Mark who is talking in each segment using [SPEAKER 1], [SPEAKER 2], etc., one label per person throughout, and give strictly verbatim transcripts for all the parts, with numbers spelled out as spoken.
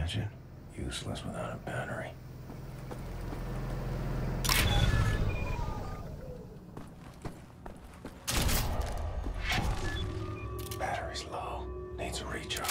[SPEAKER 1] gadget, useless without a battery. Battery's low. Needs a recharge.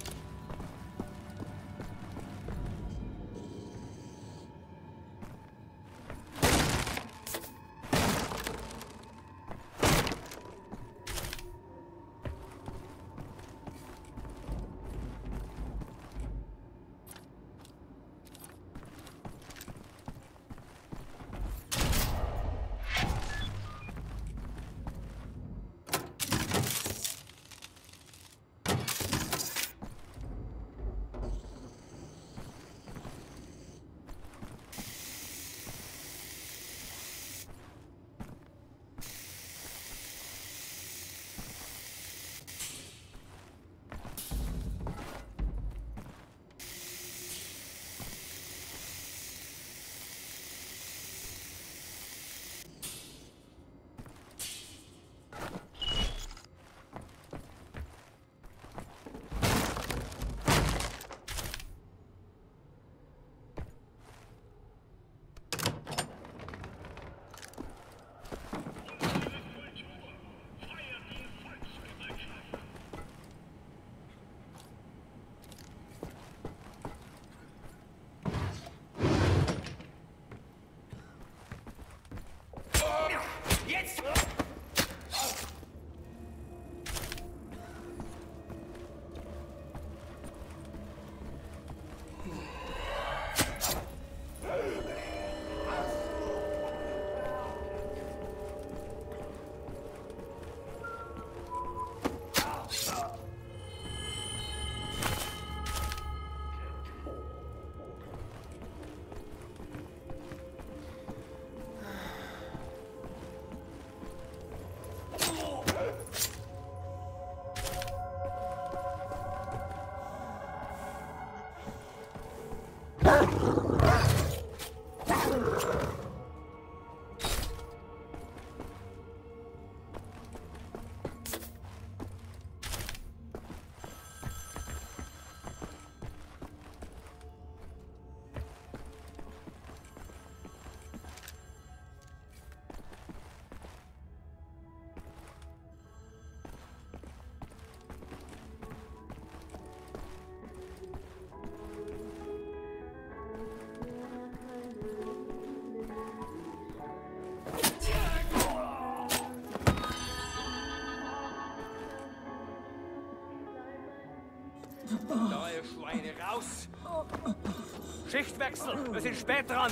[SPEAKER 2] Neue Schweine, raus! Schichtwechsel, wir sind spät dran.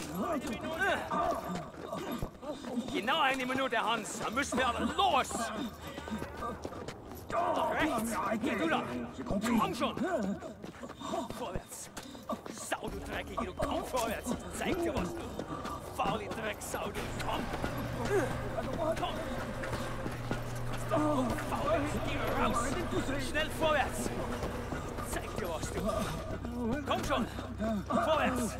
[SPEAKER 2] Genau eine Minute, Hans, dann müssen wir aber los! Rechts! Geh du da! Komm schon! Vorwärts! Sau, du Dreckige, du komm vorwärts! Ich zeig dir was, du faule Drecksau, du komm! Komm! Du kannst doch vorwärts, geh raus! Schnell vorwärts! Zeig dir was, du! Komm schon! Vorwärts!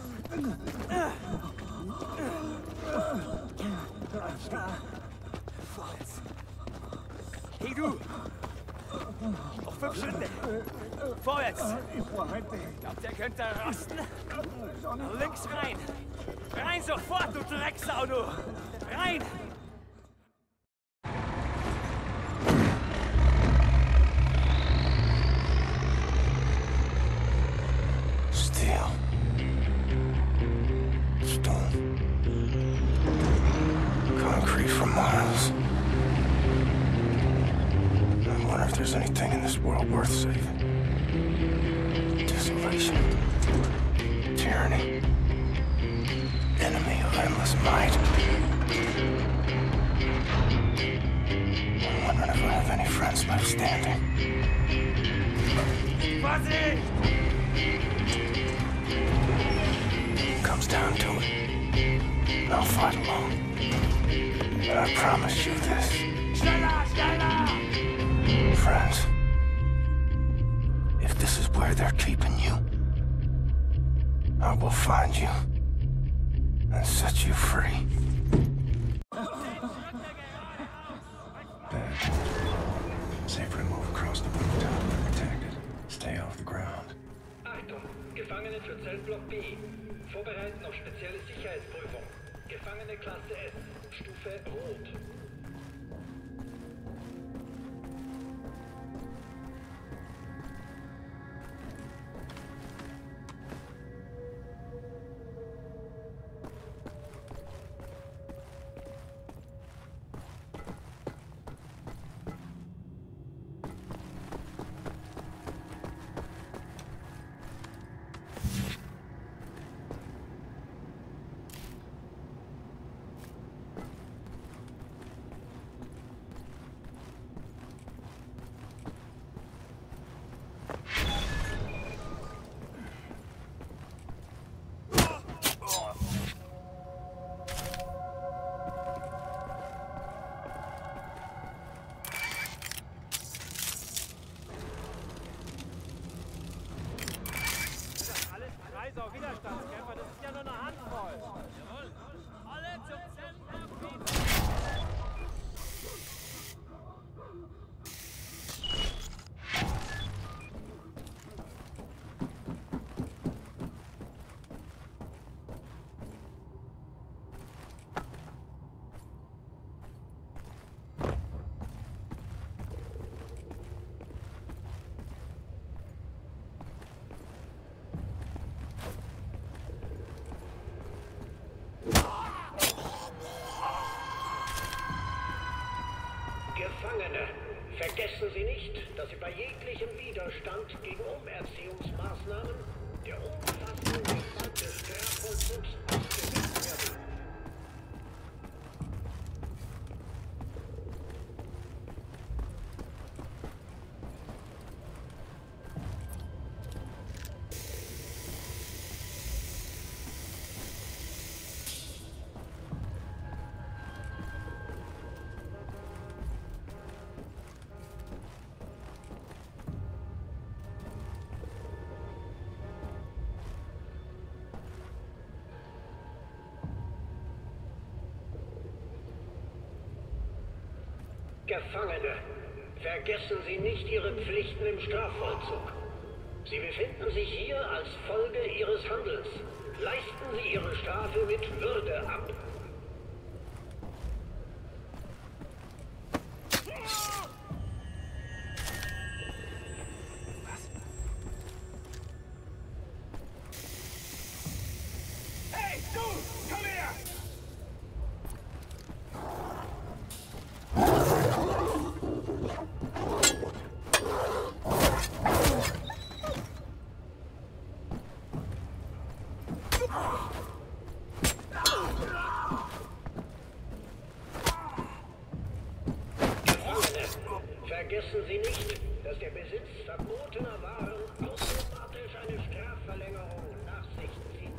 [SPEAKER 2] Vorwärts! Hey du! Noch fünf Schritte! Vorwärts! Glaubt ihr könnt da rasten? Links rein! Rein sofort, du Drecksau, du! Rein!
[SPEAKER 1] There's anything in this world worth saving. Desolation. Tyranny. Enemy of endless might. I'm wondering if I have any friends left standing. Comes down to it. I'll fight alone. But I promise you this.
[SPEAKER 2] Schneller, schneller!
[SPEAKER 1] Friends, if this is where they're keeping you, I will find you and set you free. Bad. Safe to move across the rooftop and protect it. Stay off the ground.
[SPEAKER 3] Achtung, Gefangene für Zellblock B. Vorbereiten auf spezielle Sicherheitsprüfung. Gefangene Klasse S. Stufe Rot.
[SPEAKER 2] Widerstandskämpfer, das ist ja nur eine Handvoll. Jawohl. Alle zum Zellblock.
[SPEAKER 4] Gefangene, vergessen Sie nicht, dass Sie bei jeglichem Widerstand gegen Umerziehungsmaßnahmen der umfassenden Gewalt des Strafvollzugs ausgesetzt werden. Gefangene, vergessen Sie nicht Ihre Pflichten im Strafvollzug. Sie befinden sich hier als Folge Ihres Handelns. Leisten Sie Ihre Strafe mit Würde ab.
[SPEAKER 1] Hey, du! Komm her!
[SPEAKER 4] Vergessen Sie nicht, dass der Besitz verbotener Waren automatisch eine Strafverlängerung nach sich zieht.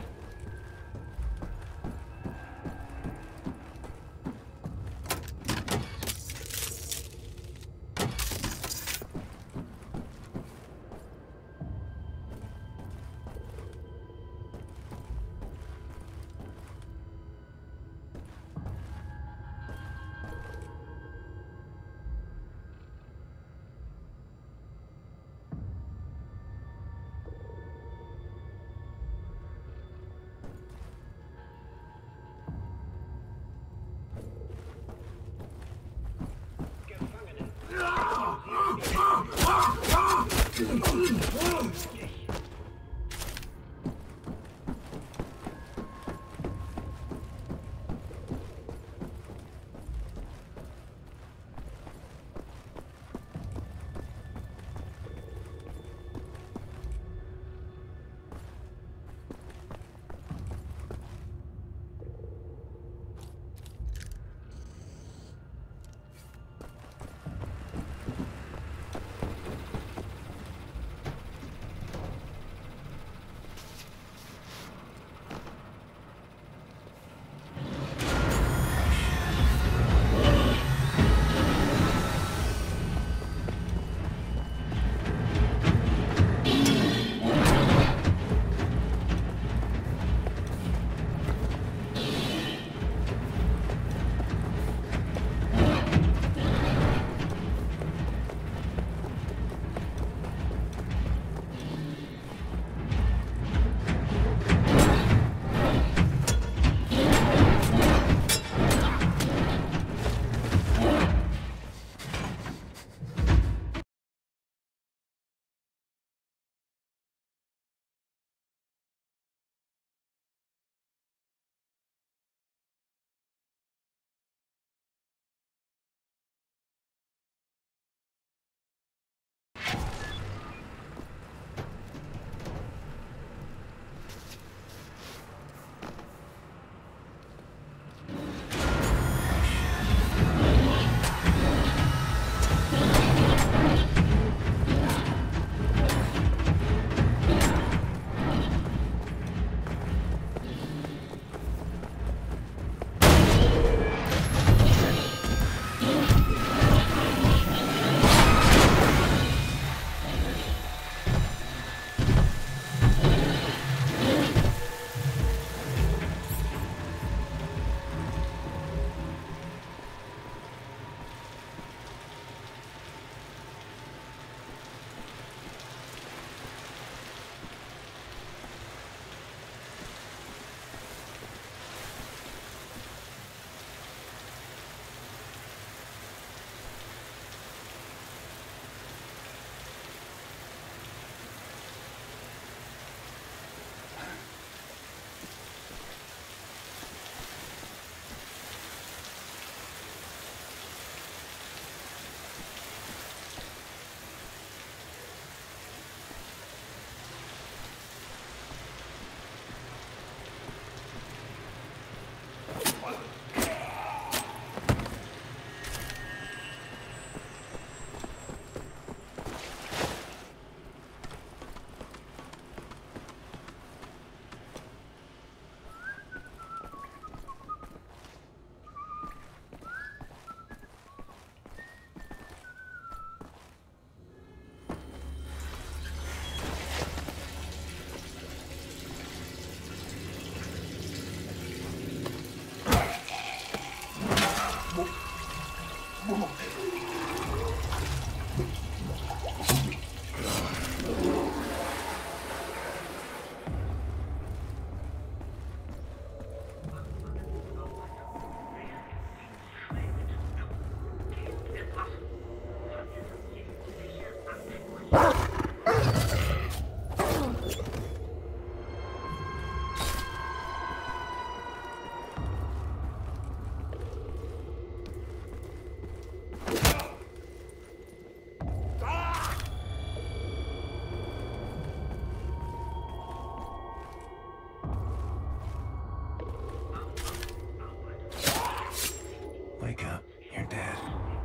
[SPEAKER 1] Wake up. You're dead.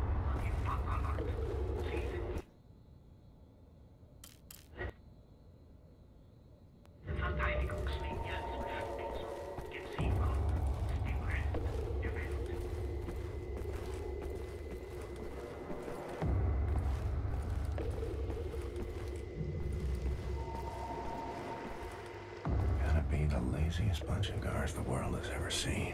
[SPEAKER 1] Gotta be the laziest bunch of guards the world has ever seen.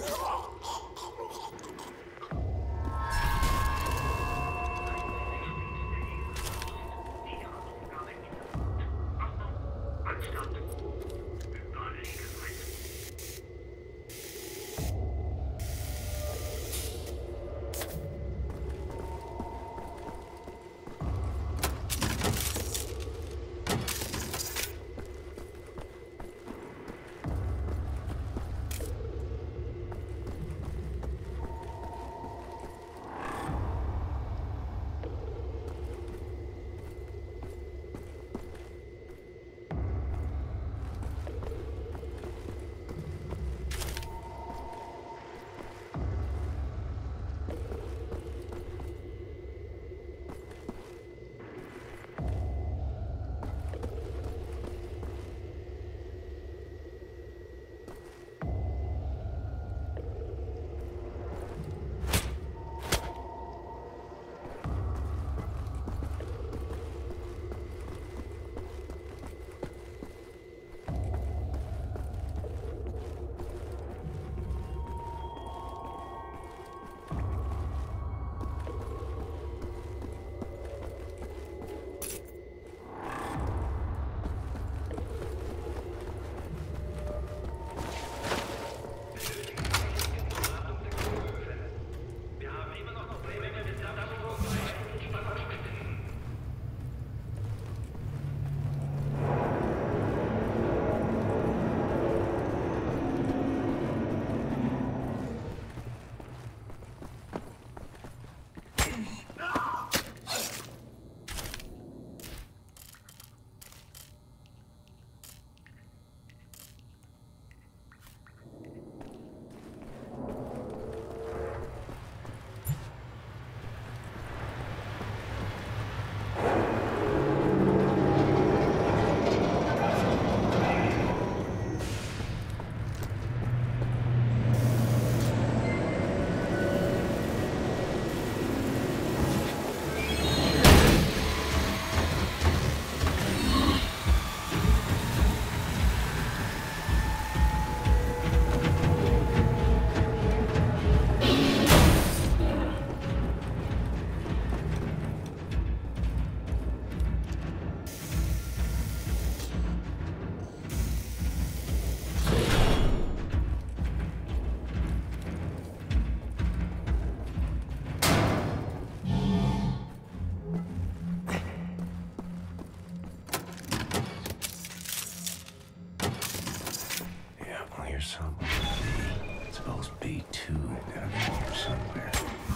[SPEAKER 1] Somewhere. It's supposed B two down here somewhere.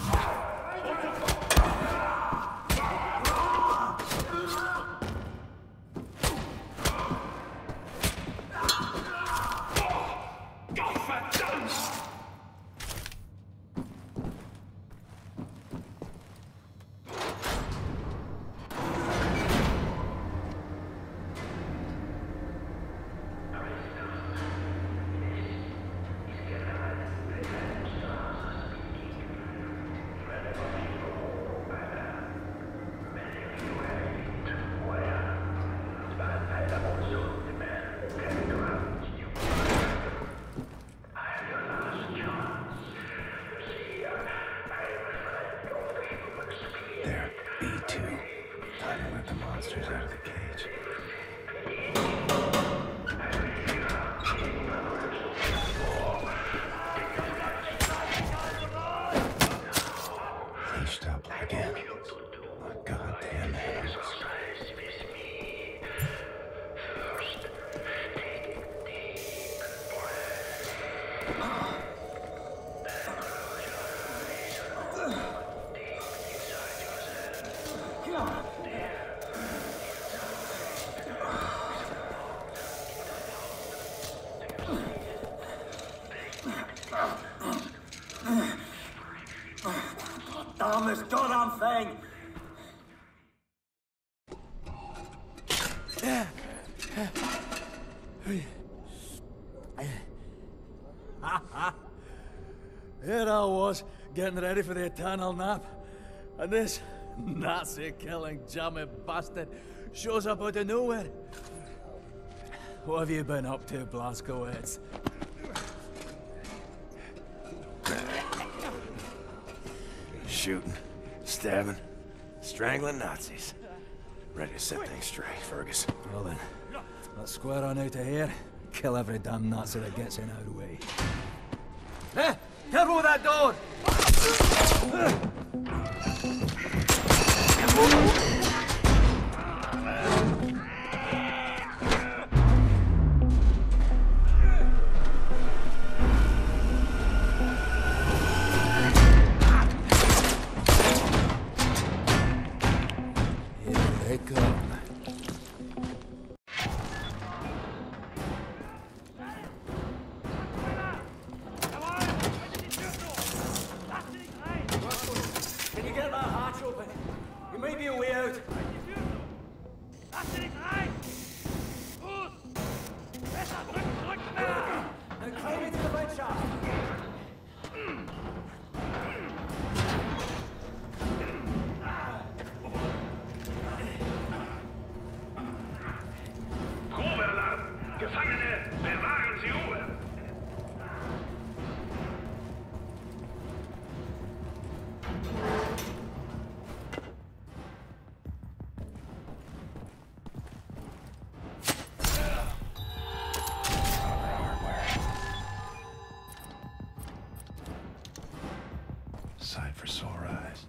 [SPEAKER 1] B two. Time to let the monsters out of the cage. Leashed up again. Oh, goddamn animals.
[SPEAKER 2] armless goddamn thing!
[SPEAKER 5] Here I was, getting ready for the eternal nap, and this Nazi-killing jammy bastard shows up out of nowhere. What have you been up to, Blazkowicz?
[SPEAKER 1] Shooting, stabbing, strangling Nazis. Ready to set things straight, Fergus.
[SPEAKER 5] Well then, let's square on out of here. Kill every damn Nazi that gets in our way. Hey! Careful with that door!
[SPEAKER 1] Sight for sore eyes.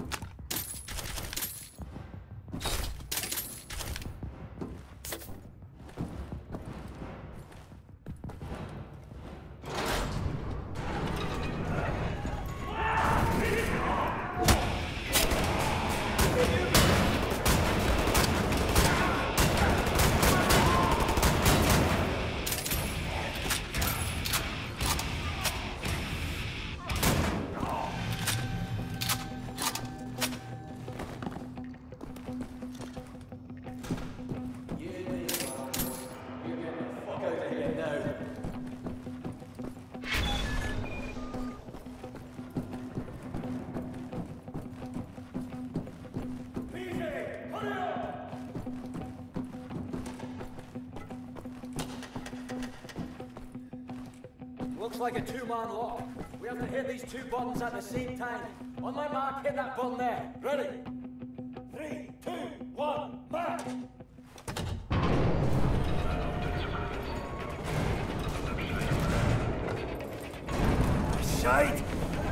[SPEAKER 5] Looks like a two-man lock. We have to hit these two buttons at the same time. On my mark, hit that button there. Ready? Three, two, one, mark!
[SPEAKER 1] Shite!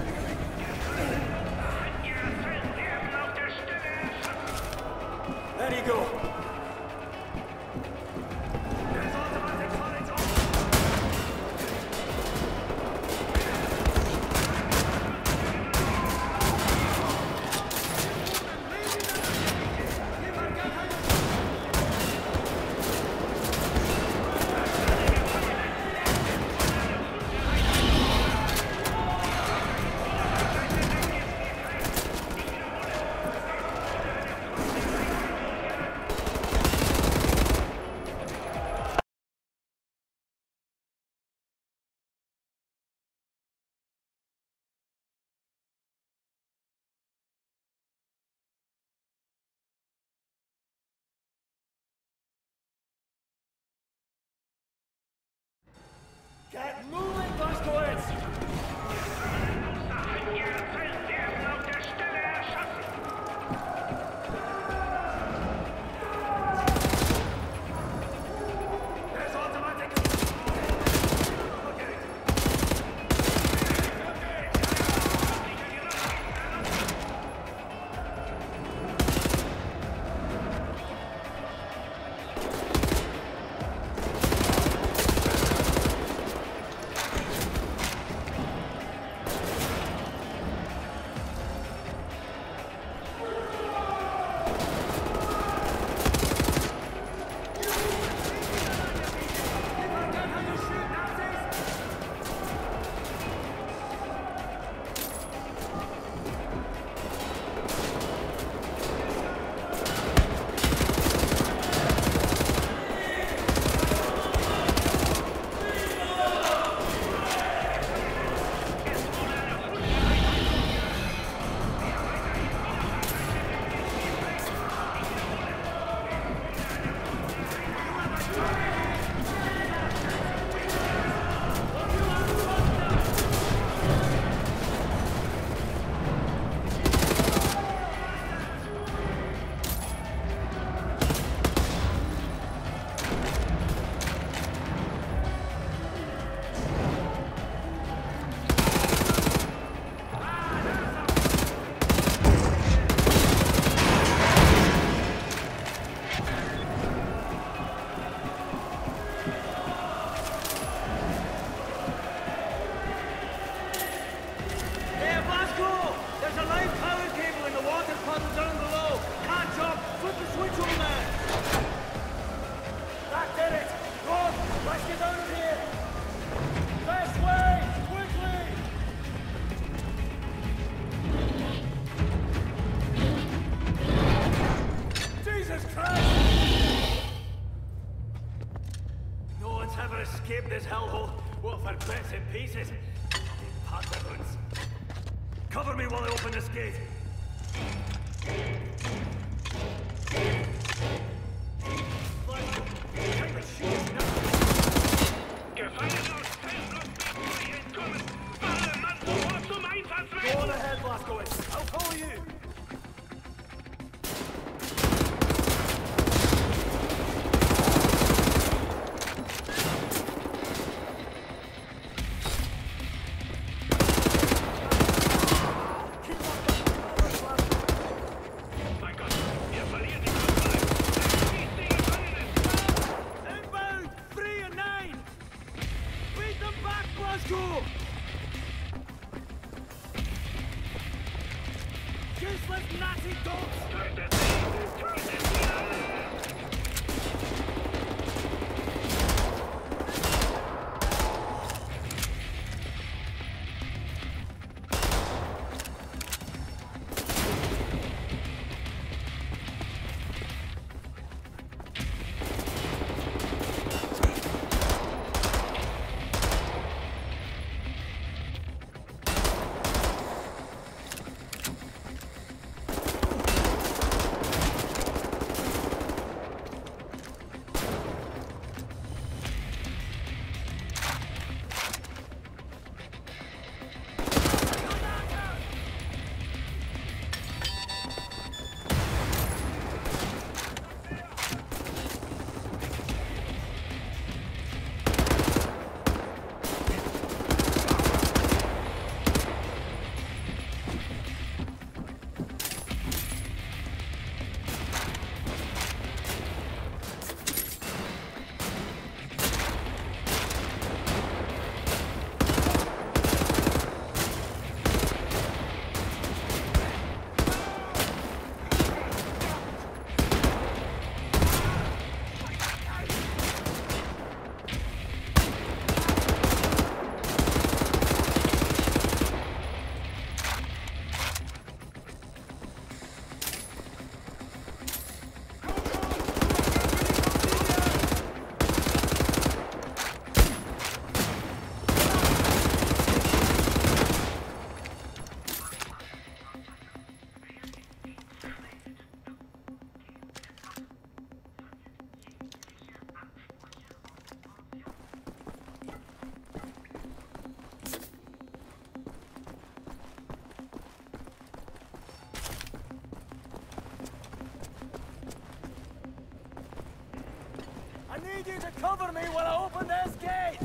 [SPEAKER 5] There you go.
[SPEAKER 2] Get moving, Blazkowicz! pieces. Pantaloons. Cover me while I open this gate. Go on ahead, Blazkowicz. I'll follow you. Useless Nazi dogs! I need you to cover me while I open this gate!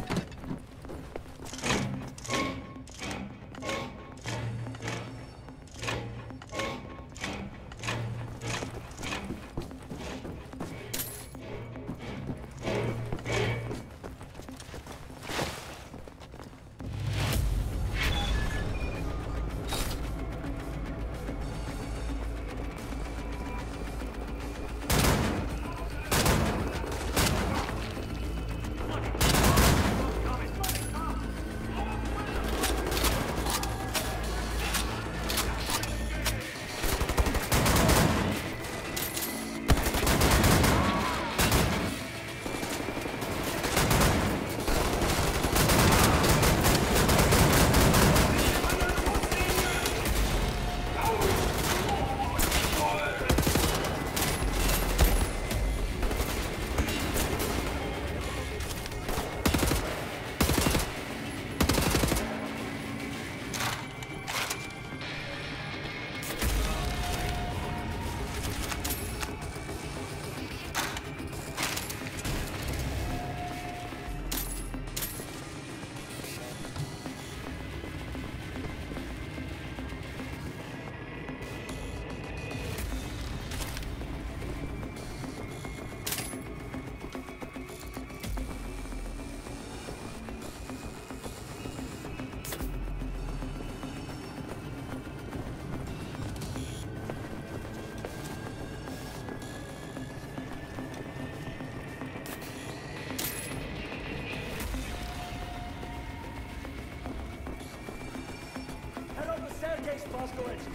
[SPEAKER 2] Blazkowicz!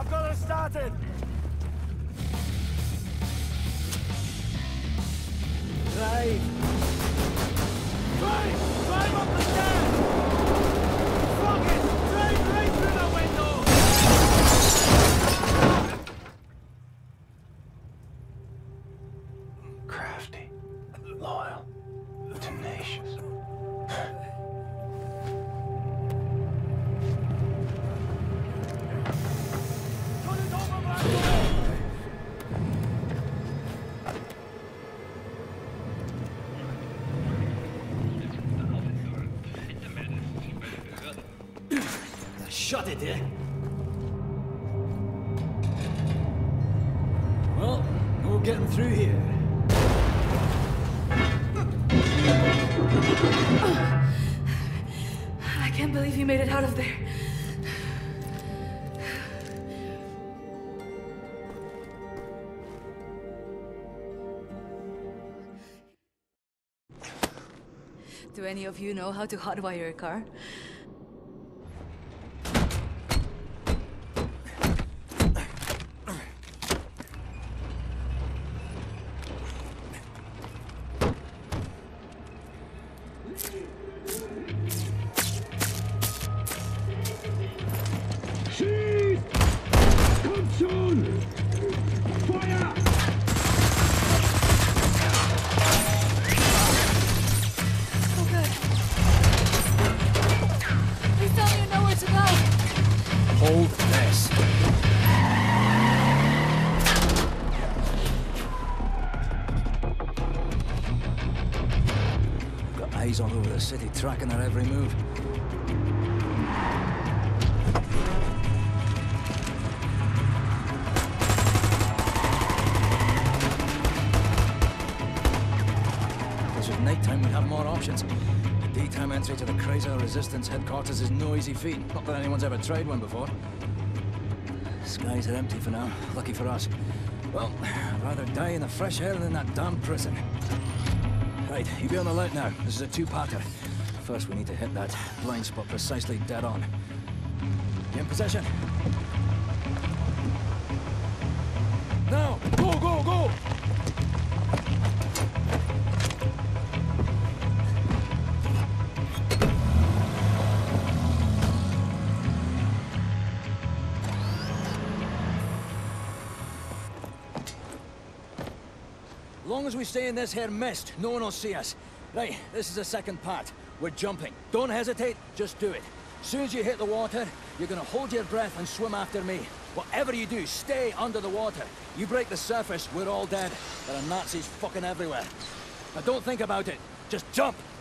[SPEAKER 5] got us started! Drive! Drive! Drive up the stairs! Fuck it! Drive right through the window!
[SPEAKER 1] Crafty, loyal, tenacious.
[SPEAKER 5] Put it over my door! Shut it, eh? Well, no getting through here.
[SPEAKER 6] I can't believe you made it out of there. Do any of you know how to hotwire a car?
[SPEAKER 5] Hold this. Got eyes all over the city, tracking our every move. If this was nighttime, we'd have more options. Daytime entry to the Chrysler Resistance headquarters is no easy feat. Not that anyone's ever tried one before. Skies are empty for now. Lucky for us. Well, I'd rather die in the fresh air than in that damn prison. Right, you be on the lookout now. This is a two-parter. First, we need to hit that blind spot precisely dead on. You in position? Now! Go, go, go! As long as we stay in this here mist, no one will see us. Right, this is the second part. We're jumping. Don't hesitate, just do it. As soon as you hit the water, you're gonna hold your breath and swim after me. Whatever you do, stay under the water. You break the surface, we're all dead. There are Nazis fucking everywhere. Now don't think about it, just jump!